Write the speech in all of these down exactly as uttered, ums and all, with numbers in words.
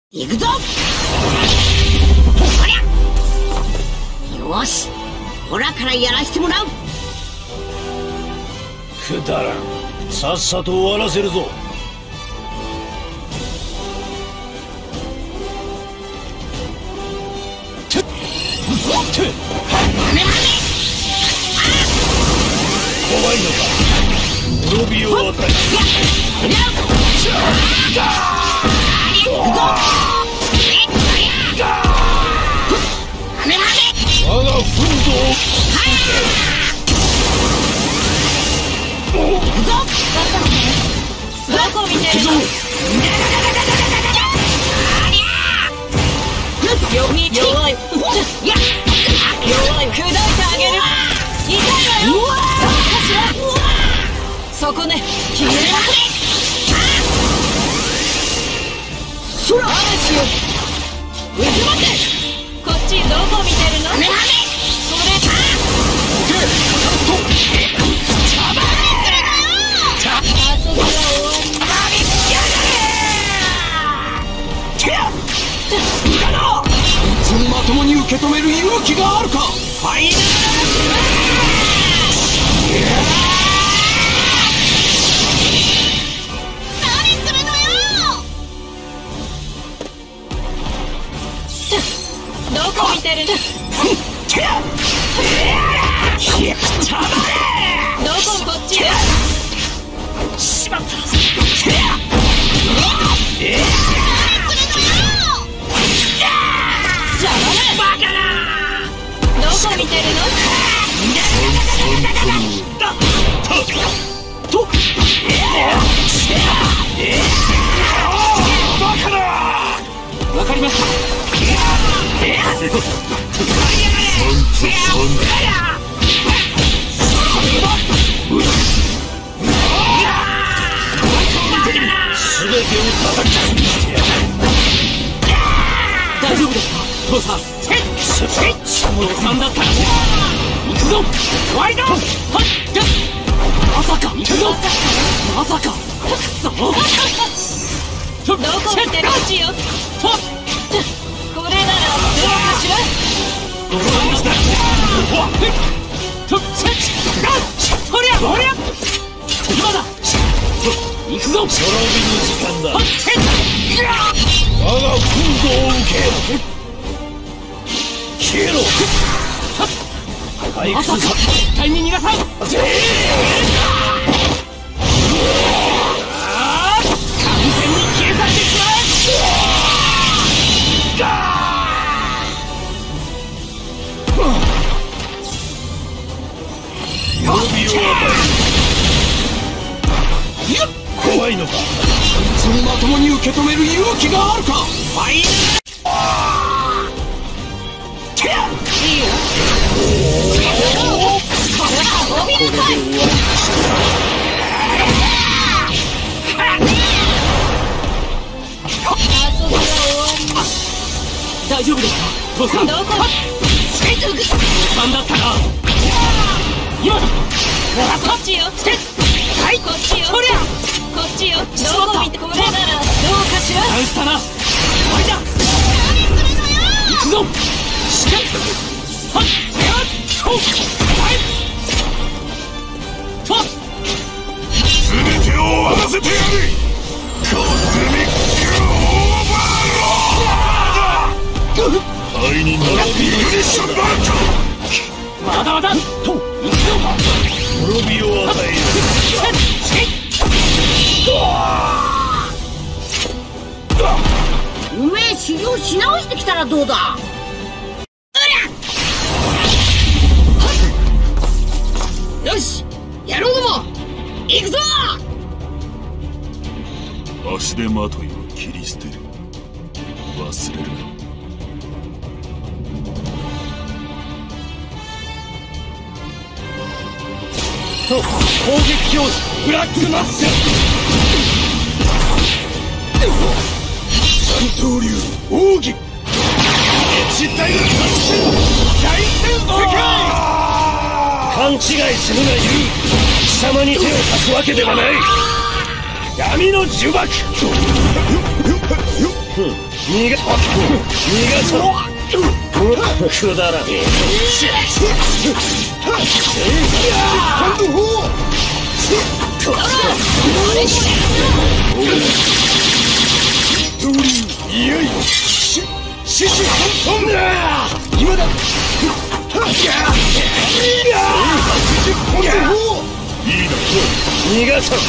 行くぞ。ありゃ。よし、オラからやらしてもらう。 くだらん。さっさと終わらせるぞ。てっって怖いのか。滅びを与える。我が奮闘をどこ見てるの？弱い弱い砕いてあげる。痛いわよ。そこね、消えろ。そら嵐よ、うずまって。こっちどこ見てるの？これまともに受け止める勇気があるか。ファイナル何するのよ。どこ見てるの？どここっちよ。しまった。バカな。どこ見てるの？ バカな。わかりました。すべてを叩き潰してやる。大丈夫ですか、父さん。父さんだったら行くぞ。ワイド。まさか行くぞ。まさか。くそ。 どこ見てる？こっちよ。これならどうかしら。 ごめんなさい。とっせっほりゃほりゃ今だ。行くぞ。滅びの時間だ。我が奮闘を受け消えろ。回復さ。絶対に逃がさん。ぜー完全に消え去ってしまえ。滅びを与える。怖いのか。そのまともに受け止める勇気があるか。ファイナル。いいよ。大丈夫ですか、父さん。どこ？父さんだったな。今だ。こっちよ。はい、こっちよ。そりゃ。こっちよ。どこ見て。これならどうかしら。チャンスだな。終わりだ。何するのよ。行くぞ。しっかり。はっ。やっ。ほっ。はい。と。すべてを終わらせてやる。コズミックオーバーロード。愛に並びフィニッシュバート。まだまだ。と。行くぞ。滅びを与える。 運営修行し直してきたらどうだ。よし、野郎ども行くぞ。 足手まといを切り捨てる。忘れるな。攻撃表示ブラックマッシュ。三刀流奥義。一体の作戦大戦世界。勘違いするな。言う貴様に手を貸すわけではない。闇の呪縛。 逃が逃がそうくだらねえハンドフォードリーいよいよシシシソンソンだ今だいいだ逃がそう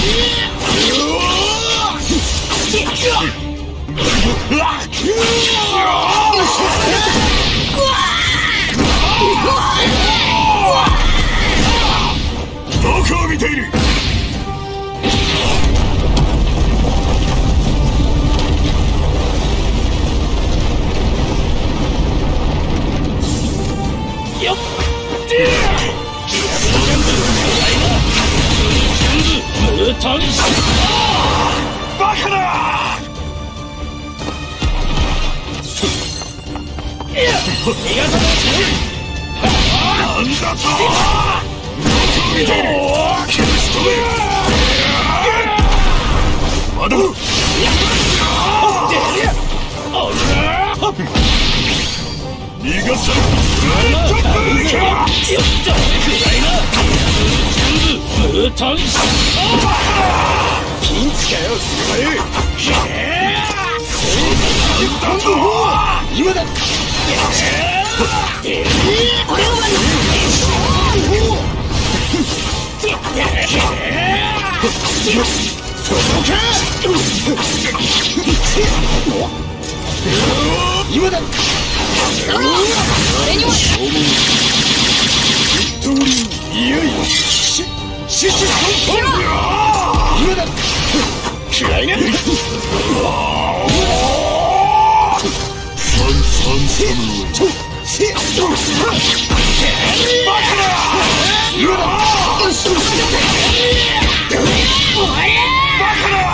どこを見ているよっバカだなんだと見ている消し飛べまだ逃がさピンチかよ今だ今だ俺には通りいよいよシシシソンソン今だ嫌いなサンサンサムとシバカだ今だバカだ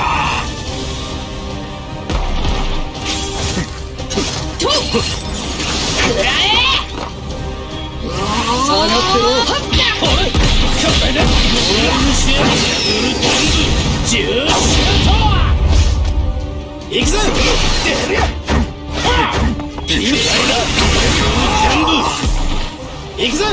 下がってろ行くぞ行くぞ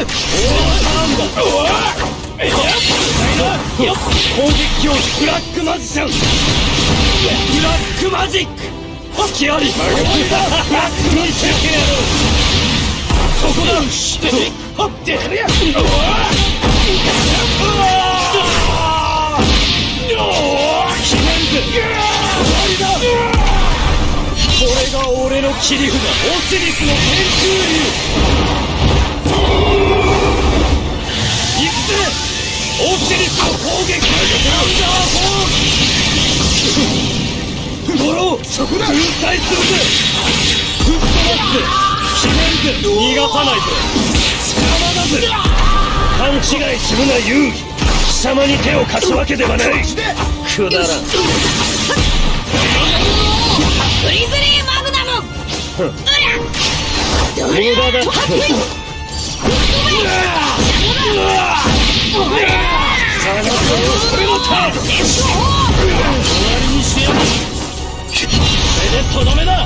攻撃をブラックマジシャンブラックマジック隙あり見せてやろうそこだはってやるや決めるぜ終わりだこれが俺の切り札オシリスの天空竜行くぜオシリスの攻撃ドローそこだ粉砕するぜフットバック決めるぜ逃がさないぞ邪魔だぜ勘違いするな遊戯貴様に手を貸すわけではないくだらんグリズリーマグナム無駄ださあ俺のターン終わりにしてやるこれでとどめだ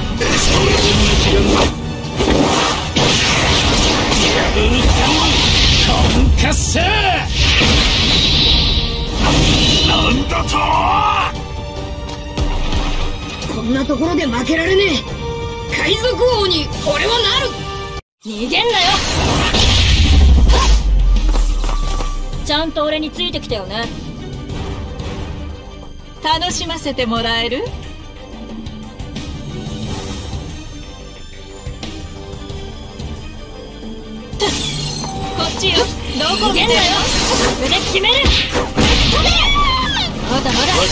カッセーなんだとこんなところで負けられねえ海賊王に俺はなる逃げんなよちゃんと俺についてきたよね楽しませてもらえるこっちよどこ見てんだよそれで決めるまだまだ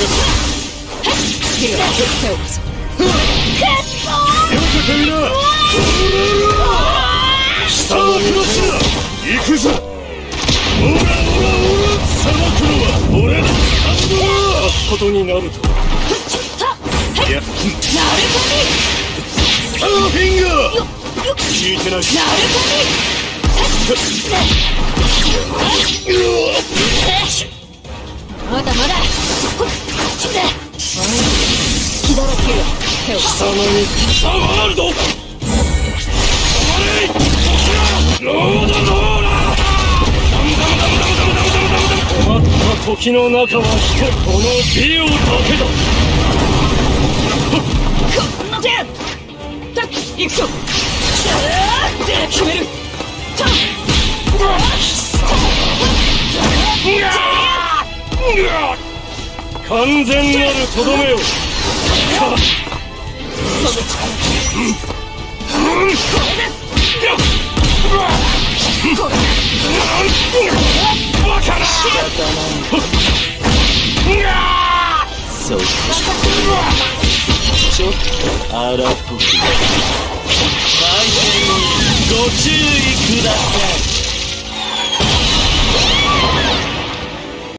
手を貸そうくっそーよくてみな下を下すな行くぞオラオラオラさばくのは俺のスタンドだ貸すことになるといやなるサーフィンガーよよ聞いてないなるまだまだ好きだらけよ手を貴様に差があるぞ。止まれ。ロードローラー。ダムダムダムダムダムダムダムダムダム。困った時の中は一人、このディオだけだ。 こんな手たっ行くぞ。決める。たっ完全なるとどめを。バカな。 そうか。ちょっと荒っぽく。ご注意ください。